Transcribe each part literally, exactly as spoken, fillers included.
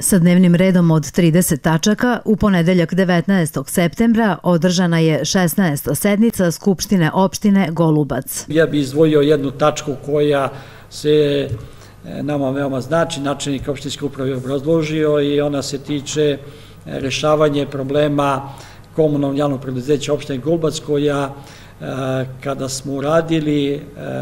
Sa dnevnim redom od trideset tačaka, u ponedeljak devetnaestog septembra održana je šesnaesta sednica Skupštine opštine Golubac. Ja bih izdvojio jednu tačku koja se nama veoma znači, načelnik opštinske uprave obrazložio i ona se tiče rešavanje problema komunalnog javnog preduzeća opštine Golubac koja kada smo uradili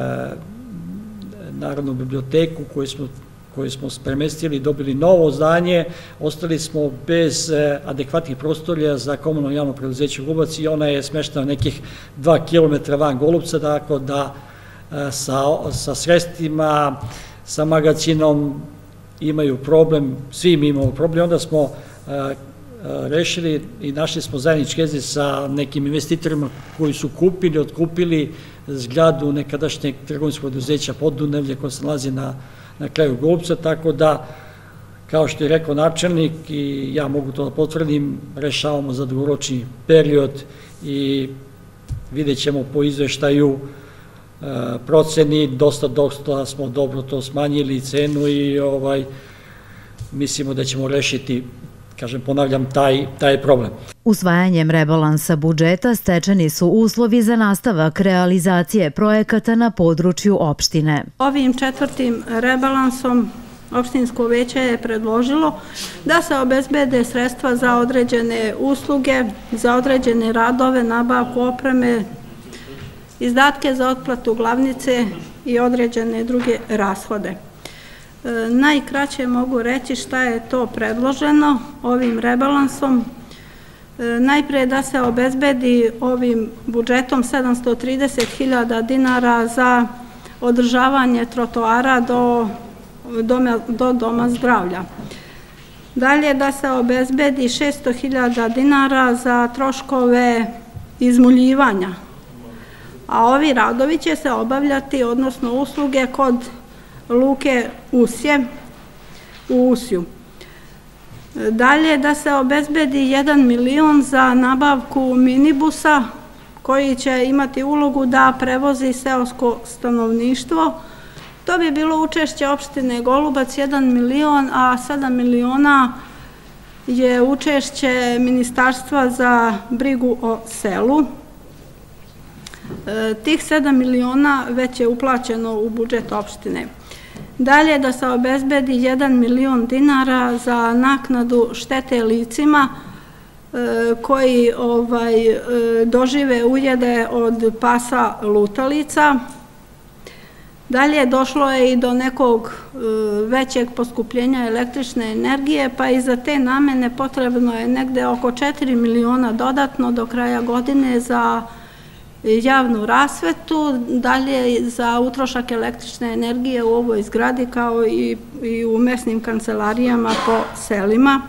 Narodnu biblioteku koju smo koju smo premestili i dobili novo zdanje, ostali smo bez adekvatnih prostorija za komunalno javno preduzeće Golubac i ona je smeštena nekih dva kilometra van Golubca, tako da sa sredstvima, sa magazinom imaju problem, svi mi imamo problem. Onda smo rešili i našli smo zajednički jezik sa nekim investitorima koji su kupili, otkupili zgradu nekadašnjeg trgovinskog preduzeća Podunavlje koja se nalazi na na kraju Golubca, tako da, kao što je rekao načelnik i ja mogu to da potvrdim, rešavamo za dugoročni period i vidjet ćemo po izveštaju proceni, dosta, dosta smo dobro to smanjili cenu i mislimo da ćemo rešiti, kažem, ponavljam, taj problem. Usvajanjem rebalansa budžeta stečeni su uslovi za nastavak realizacije projekata na području opštine. Ovim četvrtim rebalansom opštinsko veće je predložilo da se obezbede sredstva za određene usluge, za određene radove, nabavku opreme, izdatke za otplatu glavnice i određene druge rashode. Najkraće mogu reći šta je to predloženo ovim rebalansom. Najprije da se obezbedi ovim budžetom sedamsto trideset hiljada dinara za održavanje trotoara do Doma zdravlja. Dalje da se obezbedi šesto hiljada dinara za troškove izmuljivanja, a ovi radovi će se obavljati, odnosno usluge, kod Luke Usje u Usju. Dalje da se obezbedi jedan milion za nabavku minibusa koji će imati ulogu da prevozi seosko stanovništvo. To bi bilo učešće opštine Golubac jedan milion, a sedam miliona je učešće Ministarstva za brigu o selu. Tih sedam miliona već je uplaćeno u budžet opštine. Dalje da se obezbedi jedan milion dinara za naknadu štete licima koji dožive ujede od pasa lutalica. Dalje došlo je i do nekog većeg poskupljenja električne energije, pa i za te namene potrebno je negde oko četiri miliona dodatno do kraja godine za javnu rasvetu, dalje za utrošak električne energije u ovoj zgradi kao i u mesnim kancelarijama po selima.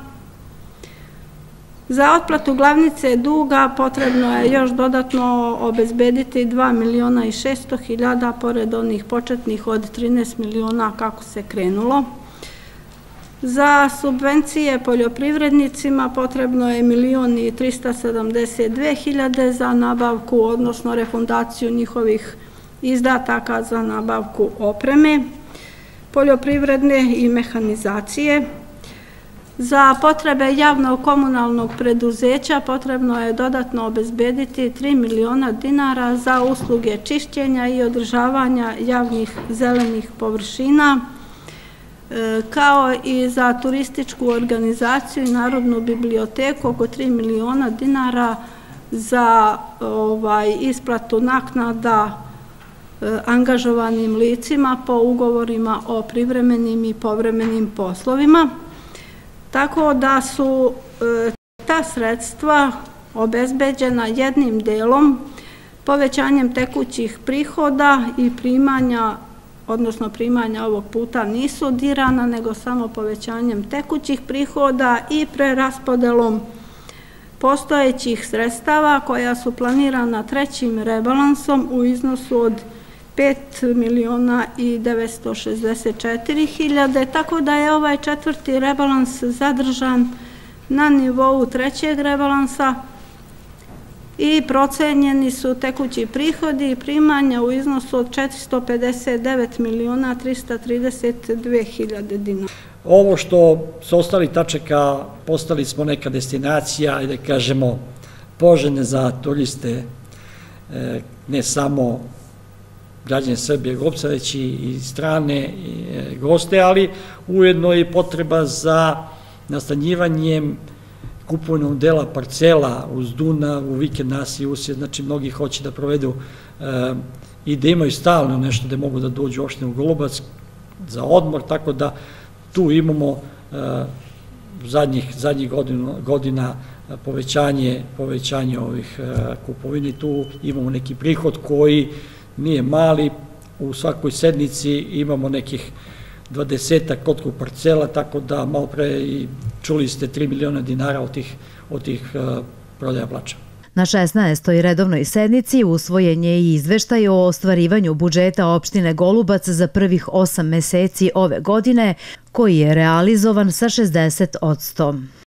Za otplatu glavnice duga potrebno je još dodatno obezbediti dva miliona i šesto hiljada pored onih početnih od trinaest miliona kako se krenulo. Za subvencije poljoprivrednicima potrebno je milion i trista sedamdeset dve hiljade za nabavku, odnosno refundaciju njihovih izdataka za nabavku opreme, poljoprivredne i mehanizacije. Za potrebe javnog komunalnog preduzeća potrebno je dodatno obezbediti tri miliona dinara za usluge čišćenja i održavanja javnih zelenih površina, kao i za turističku organizaciju i Narodnu biblioteku oko tri miliona dinara za isplatu naknada angažovanim licima po ugovorima o privremenim i povremenim poslovima. Tako da su ta sredstva obezbeđena jednim delom povećanjem tekućih prihoda i primanja, odnosno primanja ovog puta nisu dirana, nego samo povećanjem tekućih prihoda i preraspodelom postojećih sredstava koja su planirana trećim rebalansom u iznosu od pet miliona i devetsto šezdeset četiri hiljade, tako da je ovaj četvrti rebalans zadržan na nivou trećeg rebalansa i procenjeni su tekući prihodi i primanja u iznosu od četiristo pedeset devet miliona trista trideset dve hiljade dinara. Ovo što su ostali tačaka, postali smo neka destinacija i da kažemo poželjne za turiste, ne samo građane Srbije, Golupca, već i strane goste, ali ujedno i potreba za nastanjivanjem kupovnog dela parcela uz Dunav, u vikend naselje usjed, znači mnogi hoće da provedu i da imaju stalno nešto da mogu da dođu u opštinu Golubac za odmor, tako da tu imamo zadnjih, zadnjih godina, godina povećanje, povećanje ovih kupovina i tu imamo neki prihod koji nije mali, u svakoj sednici imamo nekih dvadesetak kotkog parcela, tako da malo pre i čuli ste tri miliona dinara od tih, od tih prodaja plača. Na šesnaestoj redovnoj sednici usvojen je i izveštaj o ostvarivanju budžeta opštine Golubac za prvih osam meseci ove godine, koji je realizovan sa šezdeset posto.